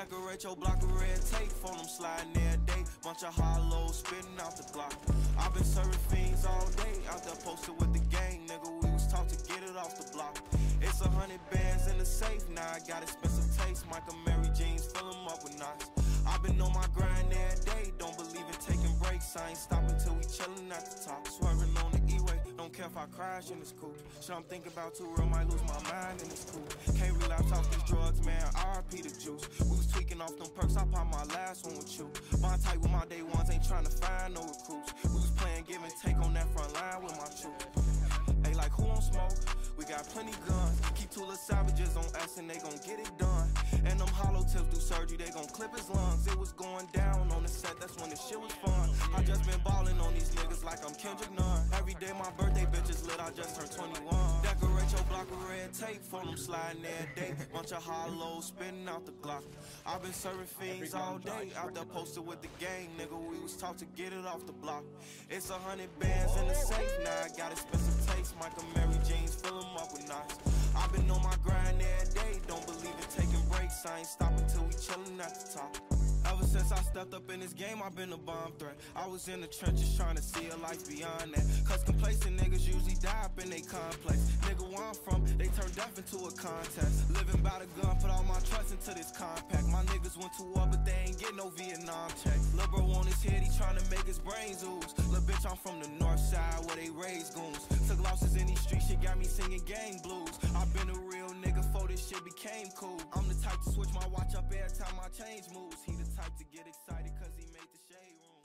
Decorate your block with red tape, phone them sliding every day. Bunch of hollows spitting out the block. I've been serving fiends all day, out there posted with the gang, nigga. We was taught to get it off the block. It's 100 bands in the safe, now I got expensive taste. Michael Mary jeans, fill them up with knots. I've been on my grind every day, don't believe in taking breaks. I ain't stopping till we chillin' at the top. Swerving on the E-way, don't care if I crash in this coupe. Shit I'm thinking about too real, might lose my mind in this coupe. Can't relapse off these drugs, man, RP the juice. We was tweaking off them perks, I popped my last one with you. Bond tight with my day ones, ain't trying to find no recruits. We was playing give and take on that front line with my troops. Ain't like who on smoke, we got plenty guns. Keep two little savages on us and they gon' get it done. And them hollow tips do surgery, they gon' clip his lungs. It was going down on the set, that's when the shit was fun. I just been ballin' on these niggas like I'm Kendrick Nunn. Every day my birthday bitch is lit, I just turned 21. Decorate your block with red tape, phone them sliding every day. Bunch of hollows spitting out the Glock. I've been serving fiends all day, out there posted with the gang, nigga. We was taught to get it off the block. It's 100 bands in the safe, now I got expensive taste. Michael Mary jeans, fill them up with knots. I've been on my grind every day, don't believe in taking breaks. I ain't stopping till we chillin' at the top. Ever since I stepped up in this game, I've been a bomb threat. I was in the trenches trying to see a life beyond that. Cause complacent niggas usually die up in they complex. Nigga, where I'm from, they turn death into a contest. Living by the gun, put all my trust into this compact. My niggas went to war, but they ain't get no Vietnam check. Lil' bro on his head, he tryna make his brains ooze. Lil' bitch, I'm from the north side where they raise goons. Took losses in these streets, shit got me singing gang blues. I've been a real nigga before this shit became cool. I'm the type to switch my watch up every time my change moves. He the type to get excited cause he made the shade room.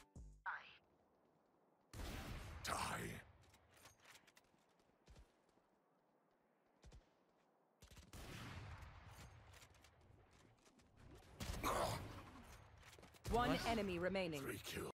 Die. One enemy remaining. 3 kills.